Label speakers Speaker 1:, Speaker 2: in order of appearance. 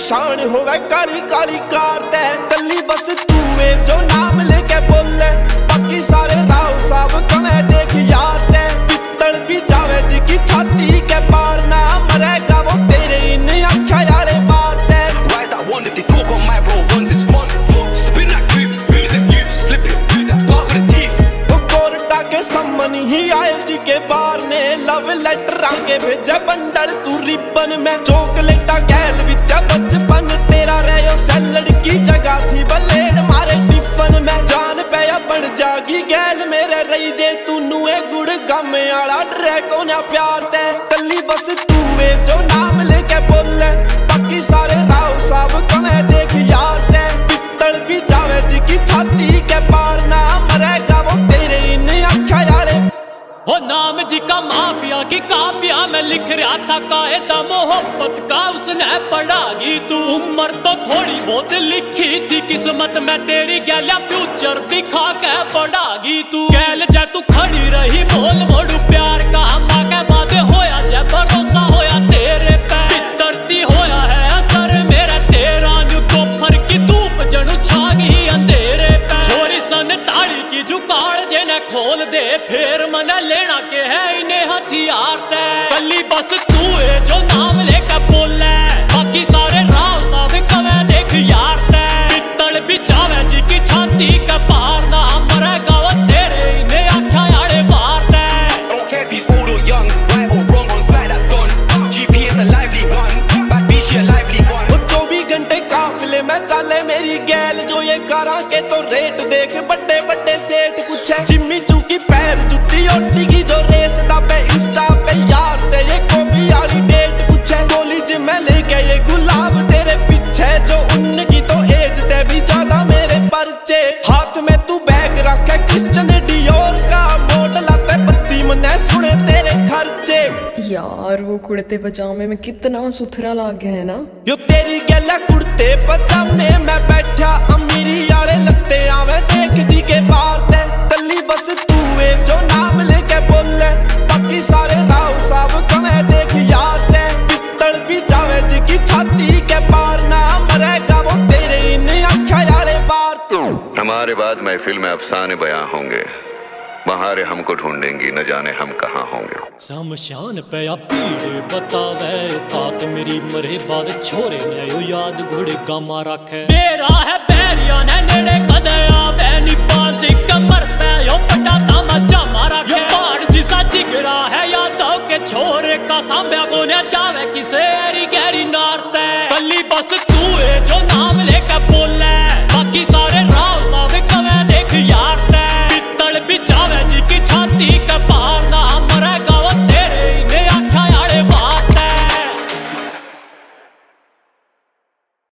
Speaker 1: शान होवे काली काली कार ते कली बस तू है जो नाम लेके बोले बाकी सारे राव साहब कमे देख यार ते पित्तल भी जावे जी की छाती के पार ना मरेगा वो तेरे इन आँखा याले मार ते
Speaker 2: Why is that one if they talk on my bro ones is one spin that creep who's that you slip it who's that part with the teeth
Speaker 1: वो कोर्टा के सम्मन ही आए जी के बार ने लव लेटर आके भेजा बंडल तू रिबन में चॉकलेटा गैल विद्या बचपन तेरा रहो सैलड की जगह थी बलेड मारे टिफन में जान पे बन जागी गैल मेरे रही जे तू नुए गुड़ गम आला डरे को ना प्यार ते कली बस तू है जो नाम लेके बोले बाकी सारे राव साहब कमे देख यार ते पित्तल भी जावे जी की छाती के पार ना मरेगा वो तेरे इन आँखा याले
Speaker 3: हो नाम जी का माफिया की कापिया में लिख रहा था कायदा मोहब्बत का उसने पढ़ागी तू उम्र तो थोड़ी बहुत लिखी थी किस्मत में तेरी गैलिया फ्यूचर दिखा के पढ़ागी तू गैल जा तू खड़ी रही मोल मोड़ू प्यार का माँ के बादे होया जय भरोसा होया तेरे पे तरती होया है असर मेरा तेरा न्यू दोपहर की धूप जणू छागी अंधेरे पे छोरी सन ताड़ी की जुगाड़ जेने खोल दे फिर मन लेना के है इन्हें हथियार ते कली बस तू है जो नाम लेकर बोले बाकी सारे राव साहब कवे देख यार ते पित्तल भी जावे जी की छाती का पार ना मरेगा वो तेरे इन्हें आँखा याड़े मार ते
Speaker 2: don't care if he's old or young right or wrong on side that gun GP is a lively one bad bitch she a lively one
Speaker 1: वो 24 घंटे काफिले में चले मेरी गैल जो ये करा के तो रेट देख बड़े बड़े सेठ कुछ है जिम्मी चूकी पैर जुत्ती ओटी की जो रेस दाबे इंस्टा पे यार ते ये कॉफी वाली डेट कुछ है कॉलेज में लेके ये गुलाब तेरे पीछे जो उनकी तो एज ते भी ज्यादा मेरे परचे हाथ में तू बैग रखे क्रिश्चियन डियोर का मॉडल आते बत्ती मने सुने तेरे खर्चे
Speaker 4: यार वो कुर्ते पजामे में कितना सुथरा लग गया है ना
Speaker 1: यो तेरी गैला कुर्ते पजामे में बैठा अमीरी वाले लत्ते आवे देख जी के बाहर ते कली बस तू है जो नाम लेके बोले बाकी सारे राव साहब कमे देख यार ते पित्तल भी जावे जी की छाती के पार ना मरेगा वो तेरे इन आँखा याले पार
Speaker 5: हमारे बाद महफिल में अफसाने बयां होंगे बहारे हमको ढूंढेंगी न जाने हम कहाँ होंगे
Speaker 3: शमशान पे या पीड़े बतावे तात मेरी मरे बाद छोरे ने यो याद घोड़े गामा रखे मेरा है बैरिया ने नेड़े कदे आवे नी पांच